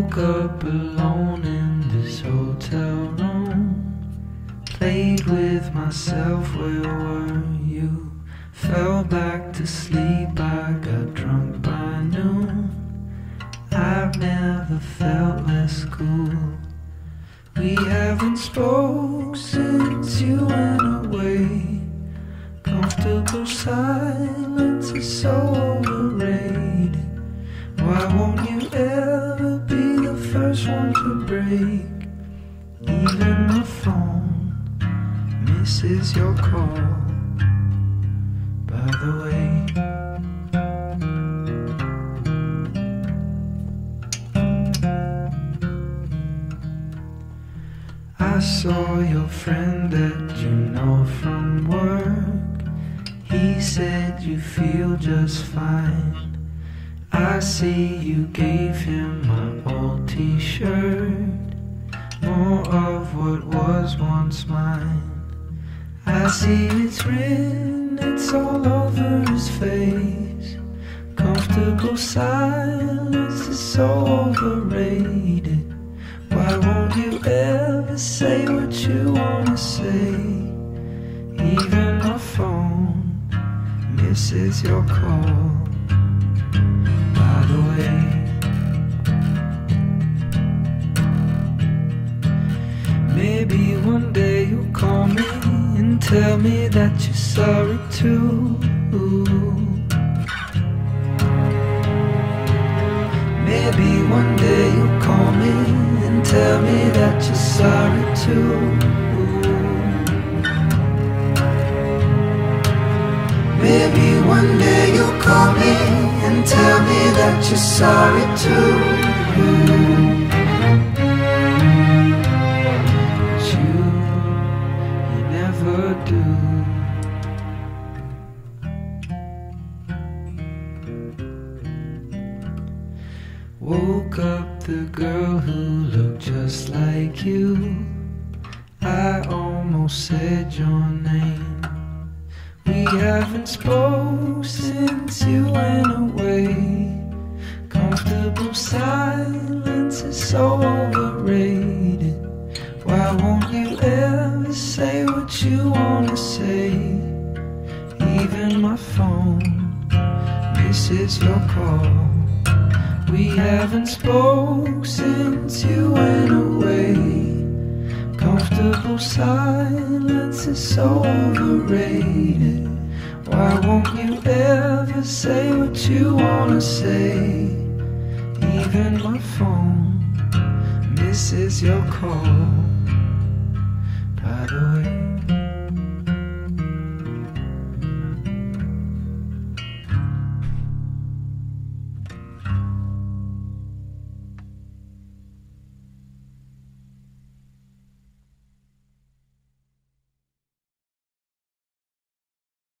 Woke up alone in this hotel room, played with myself, where were you? Fell back to sleep, I got drunk by noon. I've never felt less cool. We haven't spoke since you went away. Comfortable silence is so overrated. Why won't you ever be the first one to break? Even the phone misses your call. By the way, I saw your friend that you know from work. He said you feel just fine. I see you gave him my old t-shirt, more of what was once mine. I see it's written, it's all over his face. Comfortable silence is so overrated. Why won't you ever say what you wanna say? Even my phone misses your call. By the way, maybe one day you'll call me and tell me that you're sorry too. Maybe one day you'll call me and tell me that you're sorry too. Maybe one day you'll call me and tell me that you're sorry too. But you never do. Woke up the girl who looked just like you. I almost said your name. We haven't spoke since you went away. Comfortable silence is so overrated. Why won't you ever say what you wanna say? Even my phone misses your call. We haven't spoke since you went away. Comfortable silence is so overrated. Why won't you ever say what you wanna say? Even my phone misses your call. By the way,